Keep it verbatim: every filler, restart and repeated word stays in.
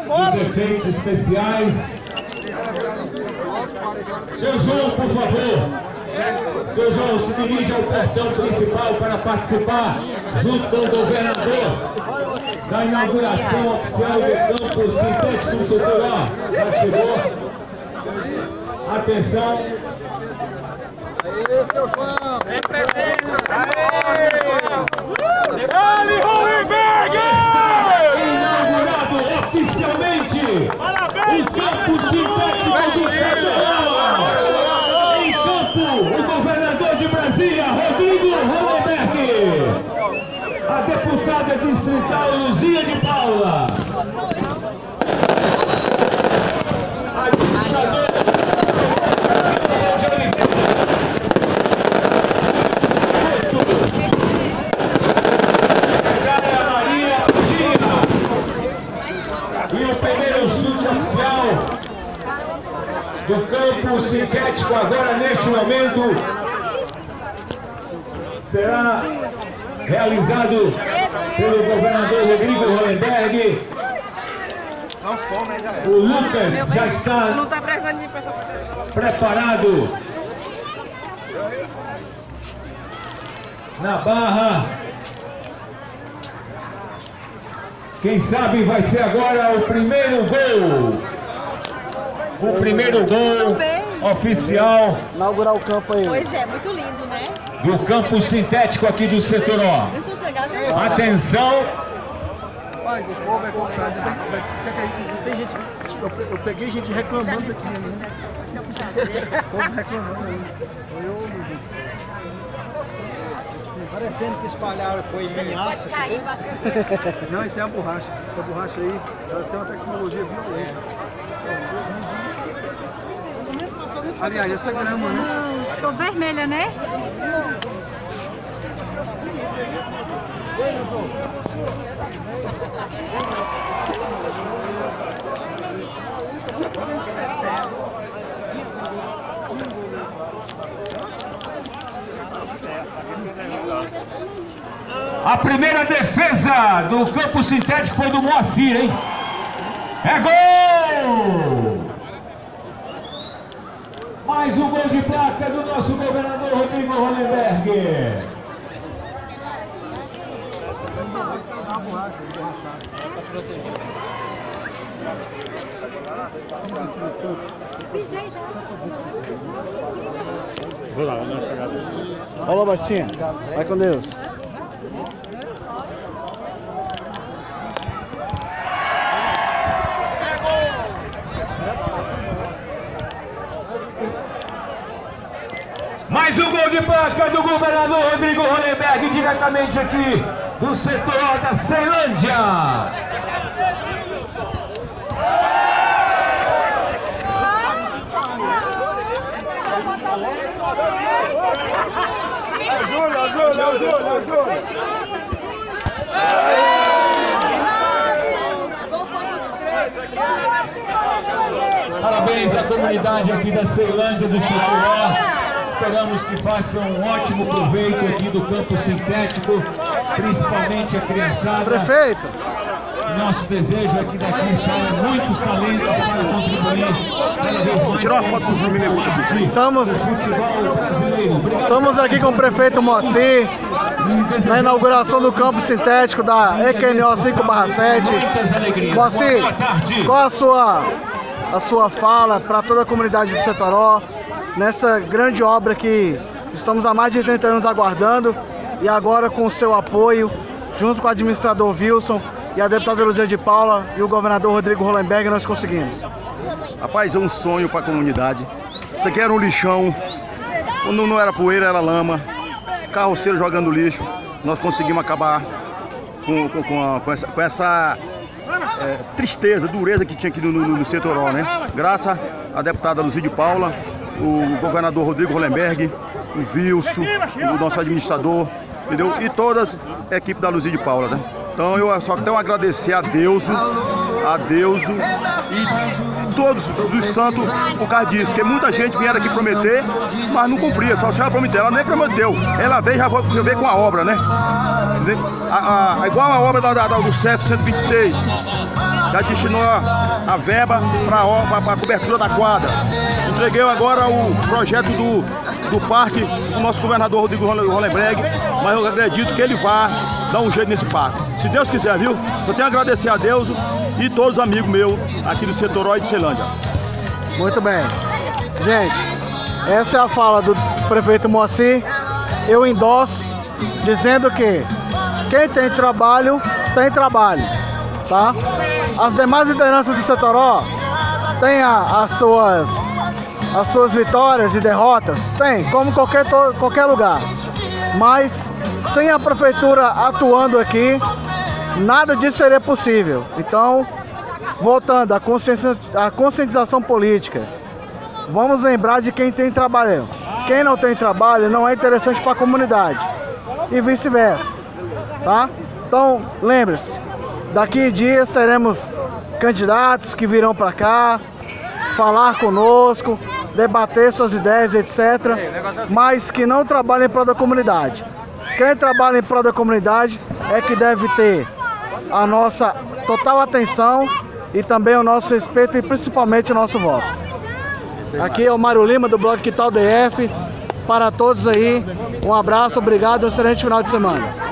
dos efeitos especiais. Seu João, por favor. Seu João, se dirija ao portão principal para participar, junto com o governador, da inauguração oficial do campo sintético do setor A. Já chegou. Atenção. Aê, seu João! Vem presente! Dale, Hollenberg! Inaugurado oficialmente o campo sintético do setor A. Em campo, o governador de Brasília, Rodrigo Hollenberg. A deputada distrital Luzia de Paula. Administrador de Oliveira. Secretária Maria Dina. E o primeiro chute oficial do campo sintético agora neste momento será realizado pelo governador Rodrigo Hollenberg. O Lucas já está preparado na barra. Quem sabe vai ser agora o primeiro gol. O primeiro gol oficial. Inaugurar o campo aí. Pois é, muito lindo, né? Do campo sintético aqui do setor O. Atenção. Rapaz, o povo é comprado. Você acredita que tem gente. Eu, eu peguei gente reclamando aqui, né? O povo reclamando aí. Eu, meu Deus. Parecendo que espalharam foi linhaça. Não, isso é a borracha. Essa borracha aí, ela tem uma tecnologia violenta. Aliás, essa grama, né? Ficou vermelha, né? A primeira defesa do campo sintético foi do Moacir, hein? É gol! Mais um gol de placa do nosso governador Rodrigo Hollenberg. Olá, Bastinha. Vai com Deus. Mais um gol de placa do governador Rodrigo Hollenberg, diretamente aqui do setor da Ceilândia. Ajuda, ajuda, ajuda, ajuda! Parabéns à comunidade aqui da Ceilândia do setor A. Esperamos que façam um ótimo proveito aqui do campo sintético, principalmente a criançada. Prefeito! Nosso desejo é que daqui saiam muitos talentos para contribuir cada vez mais. Tirar uma foto com o Fluminense. Estamos, futebol brasileiro. estamos aqui com o prefeito Moacir, na inauguração do campo sintético da E Q N O cinco barra sete. Moacir, qual a sua, a sua fala para toda a comunidade do Setoró, nessa grande obra que estamos há mais de trinta anos aguardando, e agora com o seu apoio, junto com o administrador Wilson e a deputada Luzia de Paula e o governador Rodrigo Hollenberg, nós conseguimos. Rapaz, é um sonho para a comunidade. Isso aqui era um lixão, quando não era poeira, era lama, carroceiro jogando lixo. Nós conseguimos acabar com, com, com, a, com essa, com essa é, tristeza, dureza que tinha aqui no, no, no Setoró, né? Graças à deputada Luzia de Paula, o governador Rodrigo Hollenberg, o Wilson, o nosso administrador, entendeu? E todas a equipe da Luzia de Paula, né? Então eu só tenho a agradecer a Deus, a Deus e todos os santos por causa disso, porque muita gente vieram aqui prometer, mas não cumpria, só já prometeu, ela nem prometeu, ela veio já veio com a obra, né? A, a, a, igual a obra da, da, do C E F cento e vinte e seis, já destinou a, a verba para a cobertura da quadra. Entreguei agora o projeto do, do parque do nosso governador Rodrigo Hollenberg, mas eu acredito que ele vai dar um jeito nesse parque. Se Deus quiser, viu? Eu tenho a agradecer a Deus e todos os amigos meus aqui do setor Herói de Ceilândia. Muito bem. Gente, essa é a fala do prefeito Moacir. Eu endosso, dizendo que quem tem trabalho, tem trabalho, tá? As demais lideranças do Setoró têm a, as, suas, as suas vitórias e derrotas, tem, como qualquer, qualquer lugar. Mas sem a prefeitura atuando aqui, nada disso seria possível. Então, voltando à conscientização, à conscientização política, vamos lembrar de quem tem trabalho. Quem não tem trabalho não é interessante para a comunidade e vice-versa, tá? Então, lembre-se, daqui a dias teremos candidatos que virão para cá, falar conosco, debater suas ideias, etcétera, mas que não trabalhem em prol da comunidade. Quem trabalha em prol da comunidade é que deve ter a nossa total atenção e também o nosso respeito e principalmente o nosso voto. Aqui é o Mário Lima do blog Que Tal D F. Para todos aí, um abraço, obrigado e um excelente final de semana.